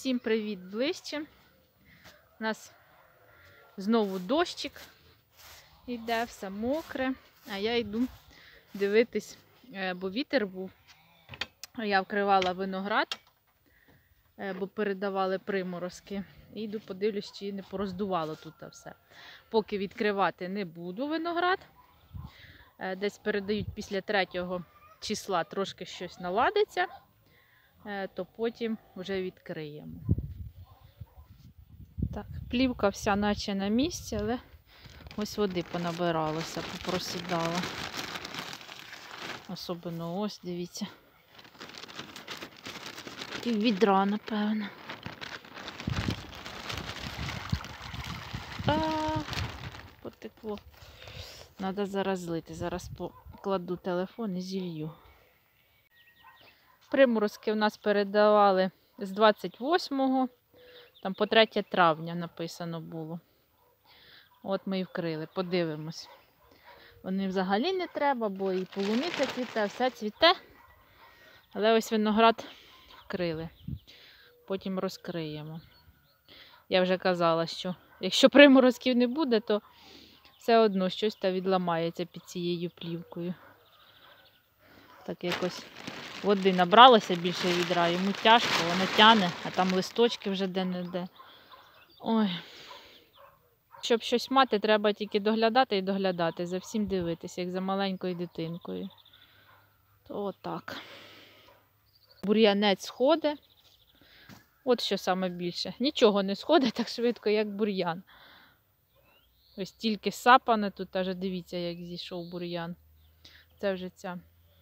Всім привіт ближче. У нас знову дощик йде, все мокре, а я йду дивитись, бо вітер був. Я вкривала виноград, бо передавали приморозки. І йду подивлюсь, чи не пороздувало тут все. Поки відкривати не буду виноград. Десь передають після 3 числа трошки щось наладиться, то потім вже відкриємо. Так, плівка вся наче на місці, але ось води понабиралося, попросідала. Особливо ось, дивіться. І відра, напевно. Потекло. Треба зараз злити. Зараз покладу телефон і зілью. Приморозки в нас передавали з 28-го, там по 3 травня написано було. От ми і вкрили, подивимось. Вони взагалі не треба, бо і полуниця цвіте, все цвіте. Але ось виноград вкрили. Потім розкриємо. Я вже казала, що якщо приморозків не буде, то все одно щось та відламається під цією плівкою. Так якось води набралося більше відра, йому тяжко, воно тяне, а там листочки вже де-не-де. Ой. Щоб щось мати, треба тільки доглядати і доглядати, за всім дивитися, як за маленькою дитинкою. То отак. Бур'янець сходить. От що саме більше. Нічого не сходить так швидко, як бур'ян. Ось тільки сапане тут, аж дивіться, як зійшов бур'ян. Це вже ця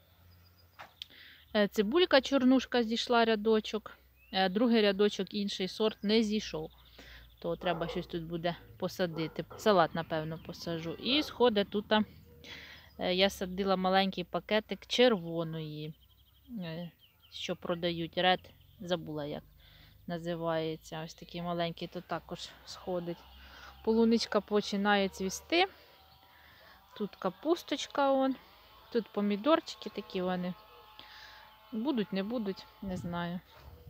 цибулька чорнушка зійшла рядочок. Другий рядочок, інший сорт, не зійшов. То треба щось тут буде посадити. Салат, напевно, посаджу. І сходить тут, я садила маленький пакетик червоної, що продають. Ред, забула як називається. Ось такий маленький, то також сходить. Полуничка починає цвісти. Тут капусточка, вон. Тут помідорчики такі вони. Будуть, не будуть, не знаю.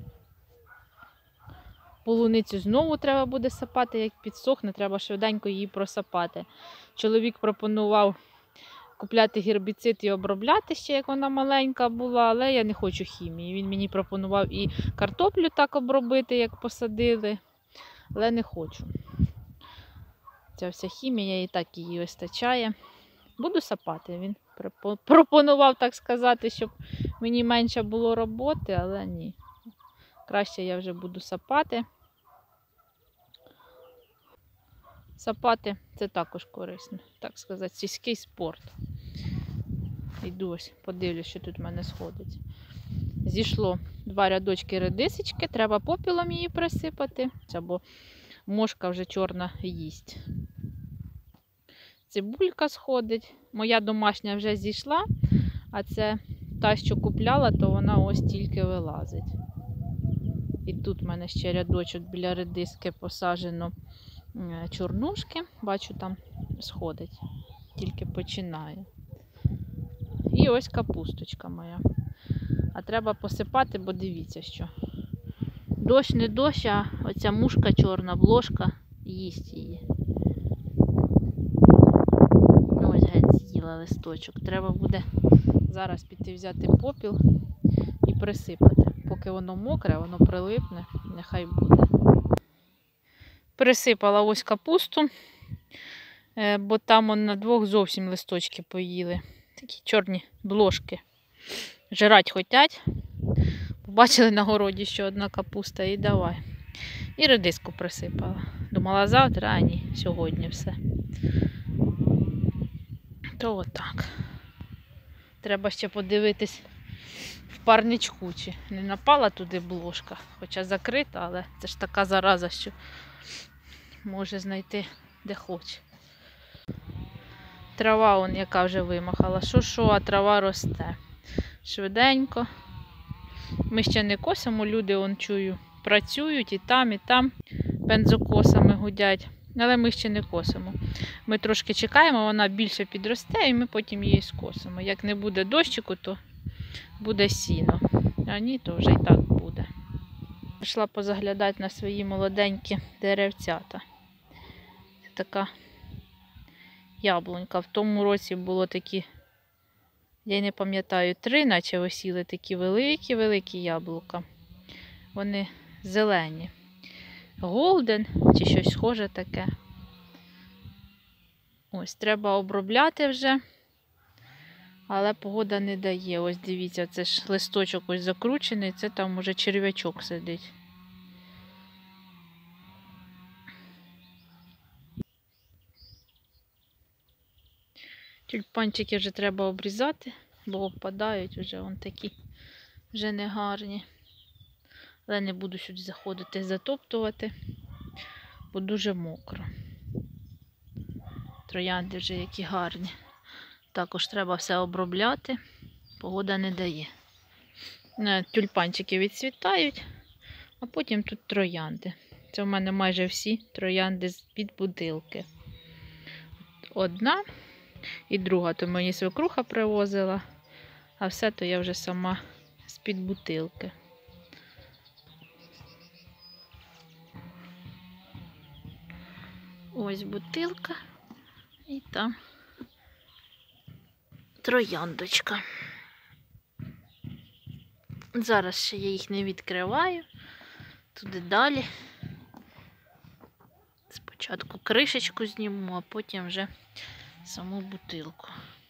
Полуницю знову треба буде сапати, як підсохне, треба швиденько її просапати. Чоловік пропонував купляти гербіцид і обробляти ще, як вона маленька була, але я не хочу хімії. Він мені пропонував і картоплю так обробити, як посадили, але не хочу. Ця вся хімія, і так її вистачає. Буду сапати. Він пропонував, так сказати, щоб мені менше було роботи, але ні. Краще я вже буду сапати. Сапати – це також корисно, так сказати, сільський спорт. Йду ось, подивлюсь, що тут в мене сходить. Зійшло 2 рядочки редисочки, треба попілом її присипати, бо мошка вже чорна їсть. Цибулька сходить, моя домашня вже зійшла, а це та, що купляла, то вона ось тільки вилазить. І тут в мене ще рядочок біля редиски посаджено чорнушки. Бачу, там сходить. Тільки починає. І ось капусточка моя. А треба посипати, бо дивіться, що. Дощ не дощ, а оця мушка чорна, блошка, їсть її. Ось геть з'їла листочок. Треба буде зараз піти взяти попіл і присипати. Поки воно мокре, воно прилипне, нехай буде. Присипала ось капусту, бо там на 2 зовсім листочки поїли. Такі чорні блошки. Жрать хотять. Побачили на городі, що одна капуста, і давай. І редиску присипала. Думала завтра, а ні, сьогодні все. То отак. Треба ще подивитись в парничку, чи не напала туди блошка. Хоча закрита, але це ж така зараза, що може знайти де хоче. Трава, он яка вже вимахала. Що, а трава росте. Швиденько. Ми ще не косимо, люди, он чую, працюють і там бензокосами гудять. Але ми ще не косимо. Ми трошки чекаємо, вона більше підросте, і ми потім її скосимо. Як не буде дощику, то буде сіно. А ні, то вже і так буде. Пішла позаглядати на свої молоденькі деревцята. Це така яблунька. В тому році було такі, я не пам'ятаю, 3 наче осіли такі великі-великі яблука. Вони зелені. Голден чи щось схоже таке. Ось, треба обробляти вже, але погода не дає. Ось дивіться, це ж листочок ось закручений, це там уже черв'ячок сидить. Тюльпанчики вже треба обрізати, бо опадають вже вон такі, вже негарні. Але не буду сюди заходити, затоптувати, бо дуже мокро. Троянди вже які гарні. Також треба все обробляти, погода не дає. Тюльпанчики відцвітають, а потім тут троянди. Це в мене майже всі троянди з-під бутилки. Одна і друга, то мені свекруха привозила, а все то я вже сама з-під бутилки. Ось бутилка і там трояндочка. Зараз ще я їх не відкриваю. Туди далі. Спочатку кришечку зніму, а потім вже саму бутилку.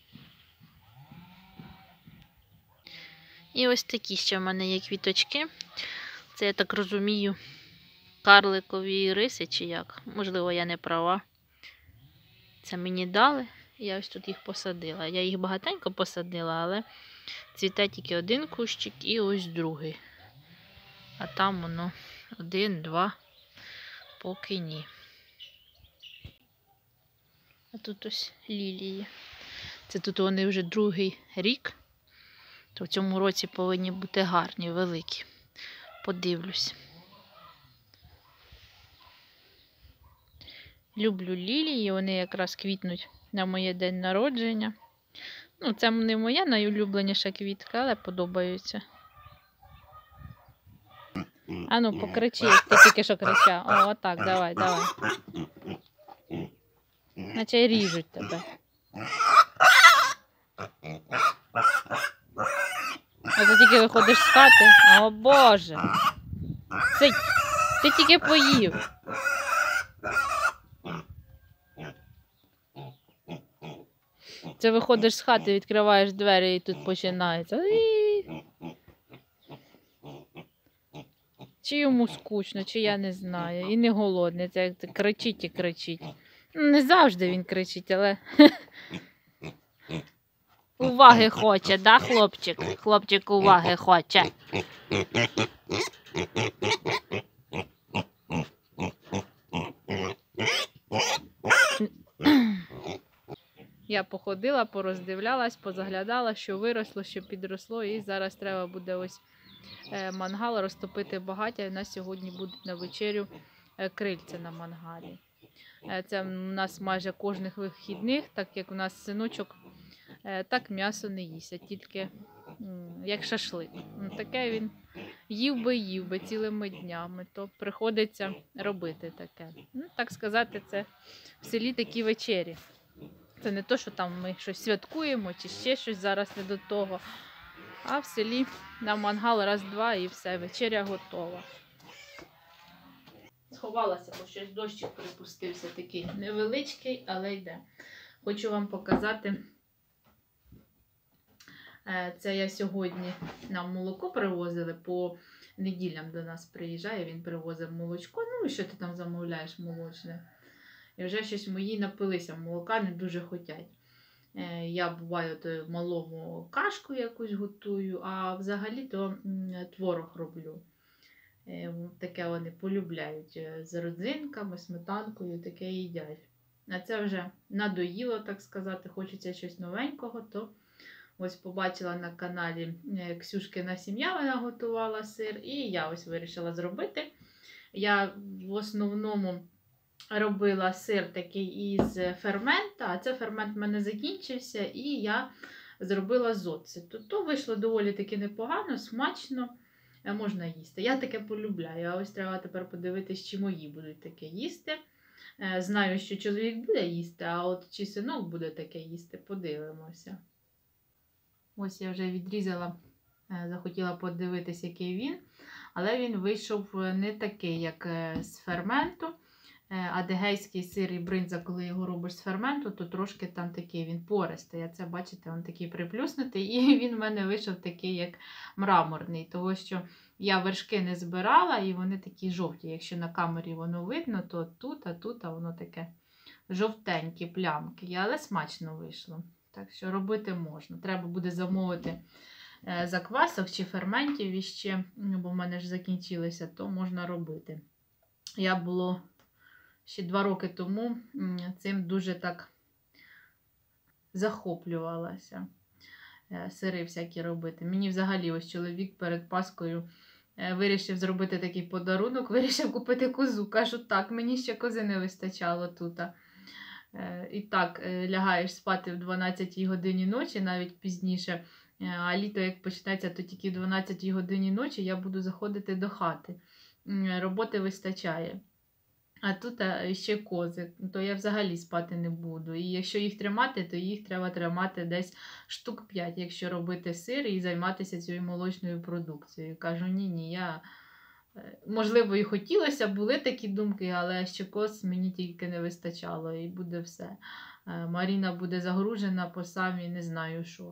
І ось такі ще в мене є квіточки. Це, я так розумію, карликові риси чи як. Можливо, я не права. Це мені дали, і я ось тут їх посадила. Я їх багатенько посадила, але цвіте тільки один кущик і ось другий. А там воно 1, 2, поки ні. А тут ось лілії. Це тут вони вже другий рік. То в цьому році повинні бути гарні, великі. Подивлюсь. Люблю лілії, вони якраз квітнуть на моє день народження. Ну, це не моя найулюбленіша квітка, але подобаються. Ану, покричи, як ти тільки що кричав. О, отак, давай, давай. Наче ріжуть тебе. А ти тільки виходиш з хати. О, Боже. Ти тільки поїв. Це виходиш з хати, відкриваєш двері і тут починається. Чи йому скучно, чи я не знаю. І не голодний. Це як кричить і кричить. Не завжди він кричить, але уваги хоче, да, хлопчик? Хлопчик уваги хоче. Я походила, пороздивлялась, позаглядала, що виросло, що підросло, і зараз треба буде ось мангал розтопити багаття. І у нас сьогодні буде на вечерю крильця на мангалі. Це у нас майже кожних вихідних, так як у нас синочок, так м'ясо не їсть, а тільки як шашлик. Таке він їв би цілими днями, то приходиться робити таке. Так сказати, це в селі такі вечері. Це не то, що там ми щось святкуємо чи ще щось, зараз не до того. А в селі на мангал раз-два і все, вечеря готова. Сховалася, бо щось дощик припустився, такий невеличкий, але йде. Хочу вам показати, це я сьогодні, нам молоко привозили, по неділям до нас приїжджає, він привозив молочко. Ну і що ти там замовляєш молочне? І вже щось мої напилися молока, не дуже хотять. Я буваю то малому кашку якусь готую, а взагалі то творог роблю. Таке вони полюбляють з родзинками, сметанкою, таке їдять. А це вже надоїло, так сказати, хочеться щось новенького, то ось побачила на каналі Ксюшкина сім'я, вона готувала сир, і я ось вирішила зробити. Я в основному робила сир такий із фермента, а це фермент в мене закінчився, і я зробила з оцету. То вийшло доволі таки непогано, смачно. можна їсти. Я таке полюбляю, а ось треба тепер подивитись, чи мої будуть таке їсти. Знаю, що чоловік буде їсти, а от чи синок буде таке їсти, подивимося. Ось я вже відрізала, захотіла подивитись, який він, але він вийшов не такий, як з ферменту. Адегейський сир і бринза, коли його робиш з ферменту, то трошки там такий він пористий. А це, бачите, він такий приплюснутий. І він в мене вийшов такий, як мраморний. Тому що я вершки не збирала, і вони такі жовті. Якщо на камері воно видно, то тут, а воно таке жовтенькі плямки. Але смачно вийшло. Так що робити можна. Треба буде замовити заквасок чи ферментів іще, бо в мене ж закінчилися, то можна робити. Я було ще 2 роки тому цим дуже так захоплювалася. Сири всякі робити. Мені взагалі ось чоловік перед Паскою вирішив зробити такий подарунок, вирішив купити козу. Кажу, так, мені ще кози не вистачало тут. І так, лягаєш спати в 12 годині ночі, навіть пізніше, а літо як почнеться, то тільки в 12 годині ночі я буду заходити до хати. Роботи вистачає. А тут ще кози, то я взагалі спати не буду. І якщо їх тримати, то їх треба тримати десь штук 5, якщо робити сир і займатися цією молочною продукцією. Кажу, ні, я... Можливо, і хотілося, були такі думки, але ще коз мені тільки не вистачало, і буде все. Маріна буде загружена по самі не знаю що.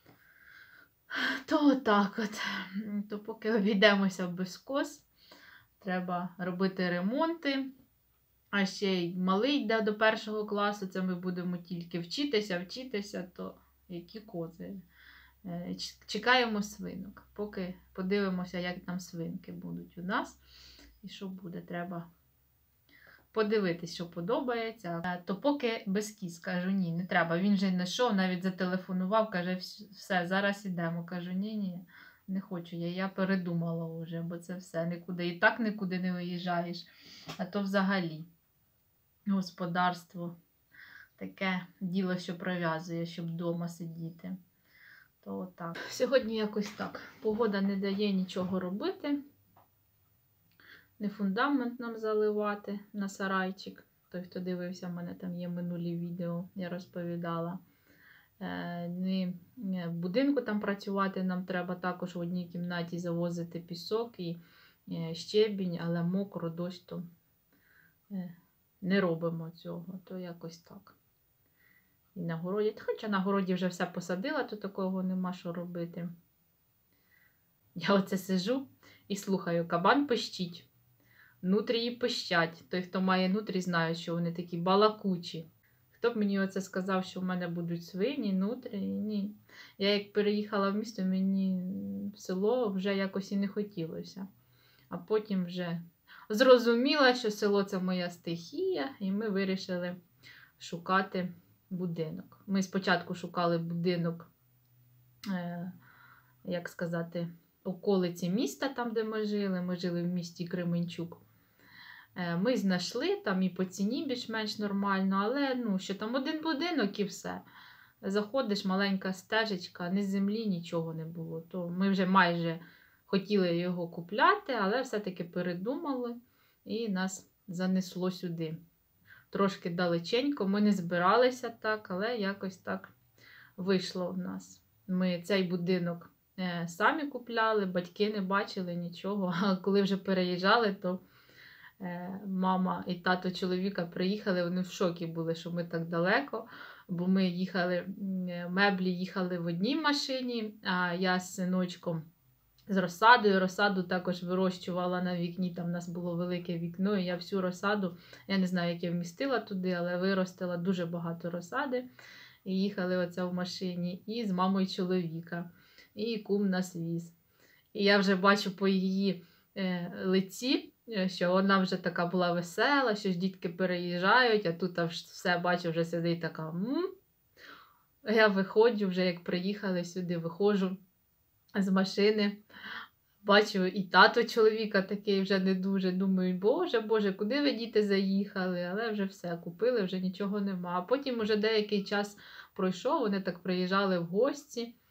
То так от. То поки обійдемося без коз, треба робити ремонти. А ще й малий йде до 1 класу, це ми будемо тільки вчитися, то які кози. Чекаємо свинок, поки подивимося, як там свинки будуть у нас. І що буде, треба подивитись, що подобається. То поки без кіз, кажу, ні, не треба. Він же не йшов, навіть зателефонував, каже, все, зараз ідемо. Кажу, ні, не хочу, я передумала вже, бо це все, нікуди. І так нікуди не виїжджаєш, а то взагалі. Господарство таке діло, що прив'язує, щоб вдома сидіти. То так. Сьогодні якось так. Погода не дає нічого робити. Не фундамент нам заливати на сарайчик. Той, хто дивився, в мене там є минулі відео, я розповідала. Не в будинку там працювати, нам треба також в одній кімнаті завозити пісок і щебінь, але мокро, дощ, то не робимо цього, то якось так. І на городі, хоча на городі вже все посадила, то такого нема що робити. Я оце сижу і слухаю, кабан пищить, нутрії пищать. Той, хто має нутрі, знає, що вони такі балакучі. Хто б мені оце сказав, що в мене будуть свині, нутрі? Ні. Я як переїхала в місто, мені в село вже якось і не хотілося. А потім вже зрозуміла, що село – це моя стихія, і ми вирішили шукати будинок. Ми спочатку шукали будинок, як сказати, околиці міста, там, де ми жили. Ми жили в місті Кременчук. Ми знайшли, там і по ціні більш-менш нормально, але що там один будинок і все. Заходиш, маленька стежечка, ні землі, нічого не було. То ми вже майже хотіли його купляти, але все-таки передумали і нас занесло сюди. Трошки далеченько, ми не збиралися так, але якось так вийшло в нас. Ми цей будинок самі купляли, батьки не бачили нічого, а коли вже переїжджали, то мама і тато чоловіка приїхали, вони в шокі були, що ми так далеко, бо ми їхали, меблі їхали в одній машині, а я з синочком з розсадою. Розсаду також вирощувала на вікні, там у нас було велике вікно, і я всю розсаду, я не знаю, як я вмістила туди, але виростила дуже багато розсади. І їхали оце в машині, і з мамою чоловіка, і кум нас віз. І я вже бачу по її лиці, що вона вже така була весела, що ж дітки переїжджають, а тут все, бачу, вже сидить така. Я виходжу, вже як приїхали сюди, виходжу з машини, бачу і тато чоловіка такий вже не дуже, думаю, боже, куди ви, діти, заїхали? Але вже все, купили, вже нічого нема. А потім уже деякий час пройшов, вони так приїжджали в гості,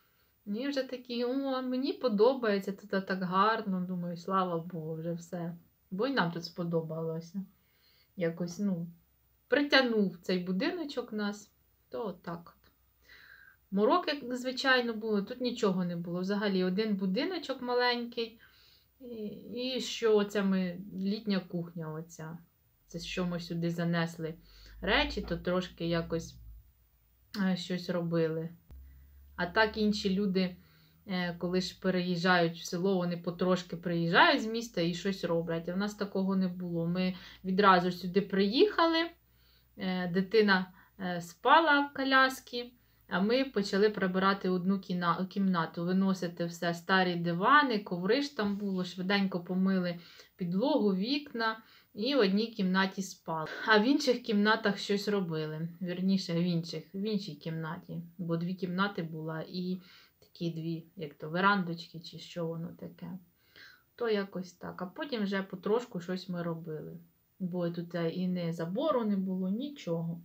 І вже такі, о, мені подобається, тут так гарно, думаю, слава Богу, вже все. Бо й нам тут сподобалося. Якось, притягнув цей будиночок нас, то отак от. Мороки, звичайно, були, тут нічого не було. Взагалі один будиночок маленький. І що оця літня кухня оця. Це що ми сюди занесли речі, то трошки якось щось робили. А так інші люди, коли ж переїжджають в село, вони потрошки приїжджають з міста і щось роблять. А в нас такого не було. Ми відразу сюди приїхали, дитина спала в коляскі, а ми почали прибирати одну кімнату, виносити все, старі дивани, коври ж там було, швиденько помили підлогу, вікна і в одній кімнаті спали. А в інших кімнатах щось робили. Вірніше, в іншій кімнаті, бо 2 кімнати була і такі 2, як то верандочки чи що воно таке. То якось так. А потім вже потрошку щось ми робили. Бо тут і не забору не було, нічого.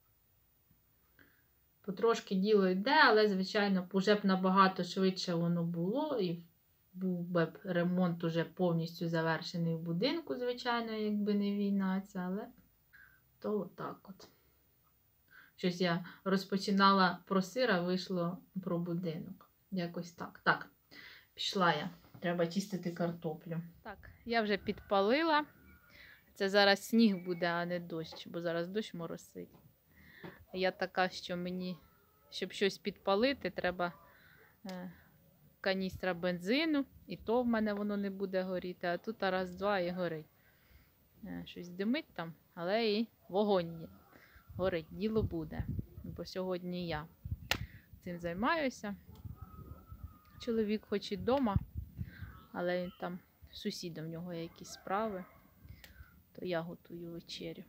Потрошки діло йде, але, звичайно, вже б набагато швидше воно було, і був би ремонт уже повністю завершений в будинку, звичайно, якби не війна ця, але то отак от. Щось я розпочинала про сир, а вийшло про будинок. Якось так. Так, пішла я. Треба чистити картоплю. Так, я вже підпалила. Це зараз сніг буде, а не дощ, бо зараз дощ моросить. Я така, що мені, щоб щось підпалити, треба каністра бензину, і то в мене воно не буде горіти, а тут раз-два і горить. Щось димить там, але і вогонь є. Горить, діло буде. Бо сьогодні я цим займаюся. Чоловік хоч і вдома, але там сусідом в нього є якісь справи, то я готую вечерю.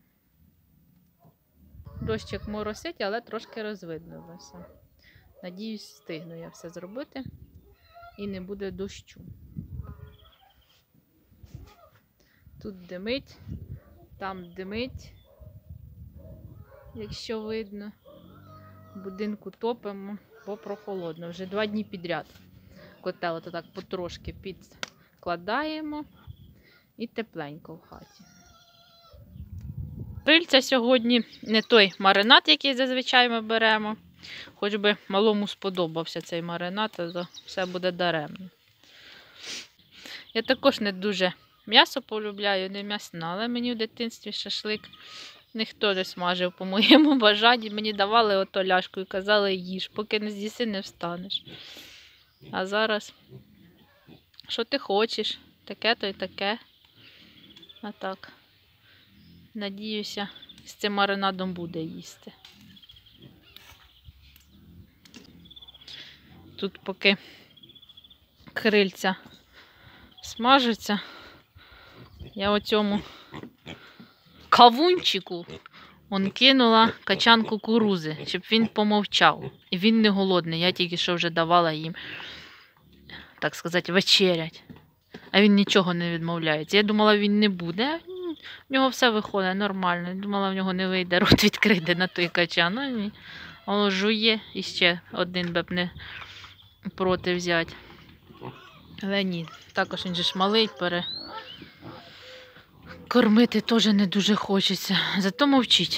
Дощик моросить, але трошки розвиднилося. Надіюсь, встигну я все зробити і не буде дощу. Тут димить, там димить, якщо видно. В будинку топимо, бо прохолодно. Вже 2 дні підряд. Котел так потрошки підкладаємо і тепленько в хаті. Крильця сьогодні не той маринад, який зазвичай ми беремо. Хоч би малому сподобався цей маринад, то все буде даремно. Я також не дуже м'ясо полюбляю, не м'ясне, але мені в дитинстві шашлик ніхто не смажив по моєму бажанні. Мені давали ото ляшку і казали, їж, поки не з'їси, не встанеш. А зараз, що ти хочеш, таке то й таке. А так, надіюся, з цим маринадом буде їсти. Тут поки крильця смажиться, я оцьому кавунчику кинула качан кукурузи, щоб він помовчав. І він не голодний, я тільки що вже давала їм, так сказати, вечерять. А він нічого не відмовляється. Я думала, він не буде. В нього все виходить нормально. Думала, в нього не вийде рот відкрити на той качан. А ні. Воно жує і ще один би б не проти взяти. Але ні, також він же ж малий, кормити теж не дуже хочеться. Зато мовчить.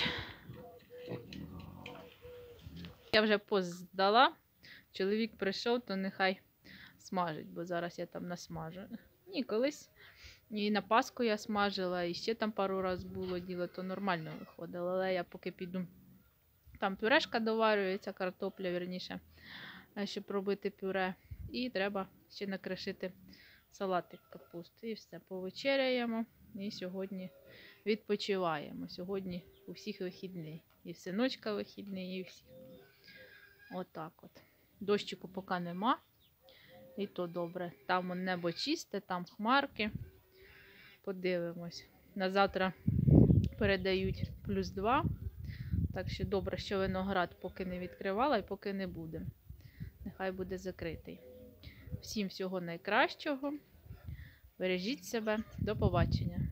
Я вже пост здала. Чоловік прийшов, то нехай смажить, бо зараз я там насмажу. Ні, колись і на Пасху я смажила, і ще там пару разів було діло, то нормально виходило. Але я поки піду, там пюрешка доварюється, картопля, вірніше, щоб робити пюре. І треба ще накришити салатик капусти. І все, повечеряємо. І сьогодні відпочиваємо. Сьогодні у всіх вихідний. І в синочка вихідний, і всіх. Отак от. Дощику поки нема. І то добре. Там небо чисте, там хмарки. Подивимось. На завтра передають +2. Так що добре, що виноград поки не відкривала і поки не буде. Нехай буде закритий. Всім всього найкращого. Бережіть себе. До побачення.